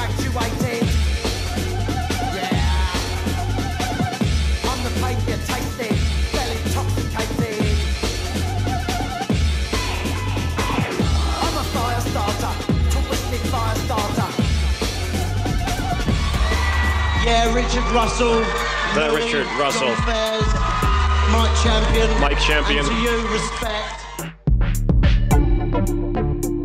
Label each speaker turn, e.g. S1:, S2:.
S1: infatuated. Yeah. I'm the pain you're tasting, well intoxicated. I'm a fire starter, twisted fire starter.
S2: Yeah, Richard Russell.
S3: That Richard Russell.
S2: Fairs, Mike Champion.
S3: Mike Champion.
S2: And to you, respect.